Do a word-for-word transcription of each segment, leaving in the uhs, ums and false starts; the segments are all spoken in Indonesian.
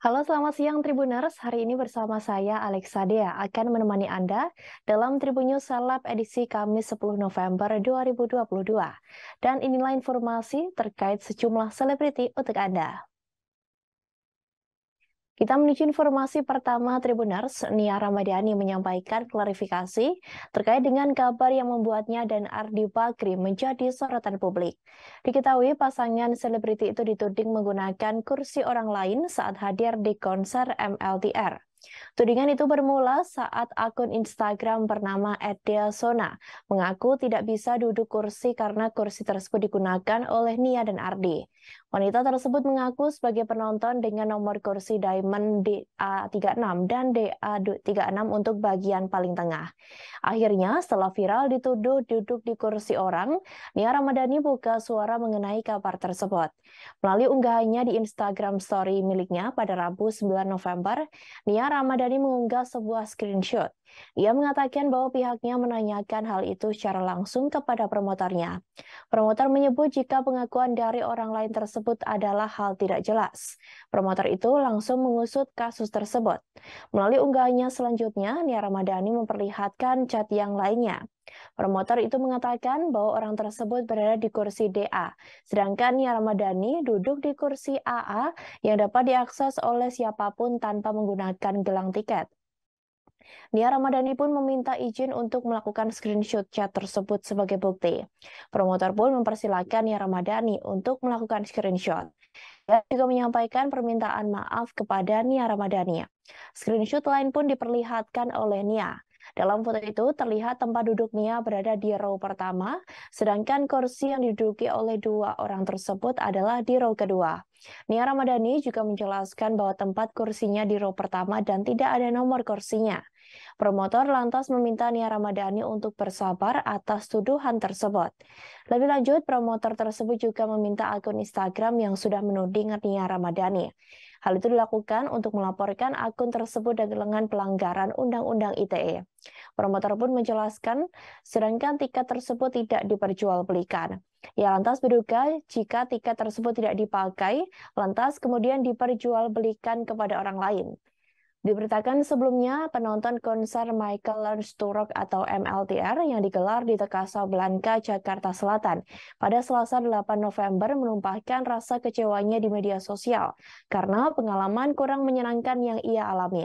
Halo, selamat siang Tribuners. Hari ini bersama saya Alexa Dea akan menemani Anda dalam Tribun News Seleb edisi Kamis sepuluh November dua ribu dua puluh dua. Dan inilah informasi terkait sejumlah selebriti untuk Anda. Kita menuju informasi pertama Tribuners. Nia Ramadhani menyampaikan klarifikasi terkait dengan kabar yang membuatnya dan Ardi Bakri menjadi sorotan publik. Diketahui pasangan selebriti itu dituding menggunakan kursi orang lain saat hadir di konser M L T R. Tudingan itu bermula saat akun Instagram bernama @deasona mengaku tidak bisa duduk kursi karena kursi tersebut digunakan oleh Nia dan Ardi. Wanita tersebut mengaku sebagai penonton dengan nomor kursi Diamond D A tiga enam dan D A tiga enam untuk bagian paling tengah. Akhirnya, setelah viral dituduh duduk di kursi orang, Nia Ramadhani buka suara mengenai kabar tersebut. Melalui unggahannya di Instagram Story miliknya pada Rabu sembilan November, Nia Ramadhani mengunggah sebuah screenshot. Ia mengatakan bahwa pihaknya menanyakan hal itu secara langsung kepada promotornya. Promotor menyebut jika pengakuan dari orang lain tersebut adalah hal tidak jelas. Promotor itu langsung mengusut kasus tersebut. Melalui unggahannya selanjutnya, Nia Ramadhani memperlihatkan chat yang lainnya. Promotor itu mengatakan bahwa orang tersebut berada di kursi D A, sedangkan Nia Ramadhani duduk di kursi A A yang dapat diakses oleh siapapun tanpa menggunakan gelang tiket. Nia Ramadhani pun meminta izin untuk melakukan screenshot chat tersebut sebagai bukti. Promotor pun mempersilahkan Nia Ramadhani untuk melakukan screenshot. Dia juga menyampaikan permintaan maaf kepada Nia Ramadhani. Screenshot lain pun diperlihatkan oleh Nia. Dalam foto itu terlihat tempat duduk Nia berada di row pertama, sedangkan kursi yang diduduki oleh dua orang tersebut adalah di row kedua. Nia Ramadhani juga menjelaskan bahwa tempat kursinya di row pertama dan tidak ada nomor kursinya. Promotor lantas meminta Nia Ramadhani untuk bersabar atas tuduhan tersebut. Lebih lanjut, promotor tersebut juga meminta akun Instagram yang sudah menuding Nia Ramadhani. Hal itu dilakukan untuk melaporkan akun tersebut dengan pelanggaran Undang-Undang I T E. Promotor pun menjelaskan, sedangkan tiket tersebut tidak diperjualbelikan. Ia lantas berduga jika tiket tersebut tidak dipakai, lantas kemudian diperjualbelikan kepada orang lain. Diberitakan sebelumnya, penonton konser Michael Learns to Rock atau M L T R yang digelar di Casablanca, Jakarta Selatan pada Selasa delapan November menumpahkan rasa kecewanya di media sosial karena pengalaman kurang menyenangkan yang ia alami.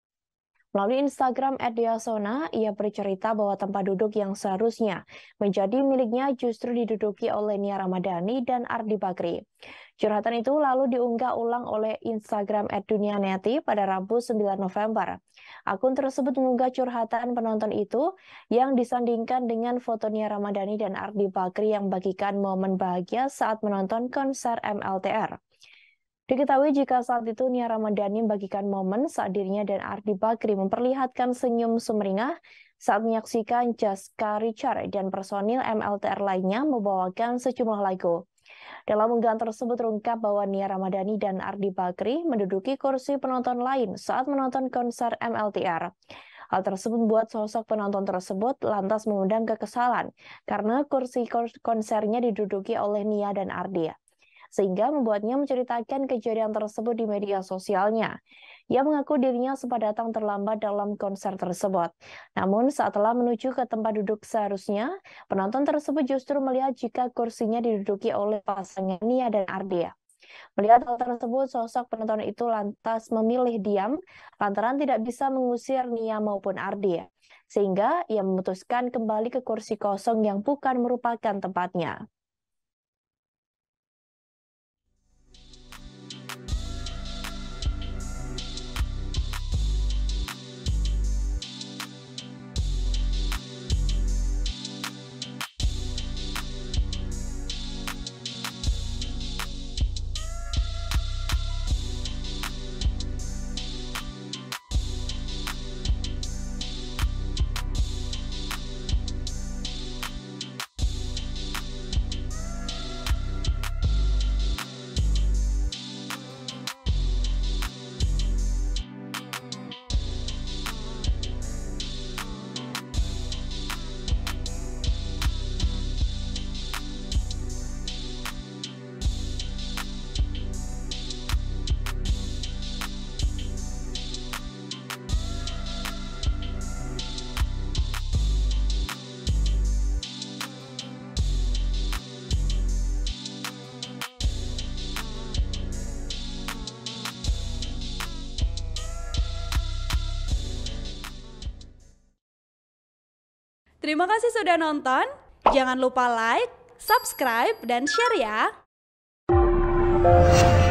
Melalui Instagram @deasona, ia bercerita bahwa tempat duduk yang seharusnya menjadi miliknya justru diduduki oleh Nia Ramadhani dan Ardi Bakri. Curhatan itu lalu diunggah ulang oleh Instagram @dunianeti pada Rabu sembilan November. Akun tersebut mengunggah curhatan penonton itu yang disandingkan dengan foto Nia Ramadhani dan Ardi Bakri yang membagikan momen bahagia saat menonton konser M L T R. Diketahui jika saat itu Nia Ramadhani membagikan momen saat dirinya dan Ardi Bakri memperlihatkan senyum sumringah saat menyaksikan Jessica Richard dan personil M L T R lainnya membawakan sejumlah lagu. Dalam unggahan tersebut terungkap bahwa Nia Ramadhani dan Ardi Bakri menduduki kursi penonton lain saat menonton konser M L T R. Hal tersebut membuat sosok penonton tersebut lantas mengundang kekesalan karena kursi konsernya diduduki oleh Nia dan Ardi, sehingga membuatnya menceritakan kejadian tersebut di media sosialnya. Ia mengaku dirinya sempat datang terlambat dalam konser tersebut. Namun saat telah menuju ke tempat duduk seharusnya, penonton tersebut justru melihat jika kursinya diduduki oleh pasangan Nia dan Ardia. Melihat hal tersebut, sosok penonton itu lantas memilih diam lantaran tidak bisa mengusir Nia maupun Ardia, sehingga ia memutuskan kembali ke kursi kosong yang bukan merupakan tempatnya. Terima kasih sudah nonton. Jangan lupa like, subscribe, dan share ya.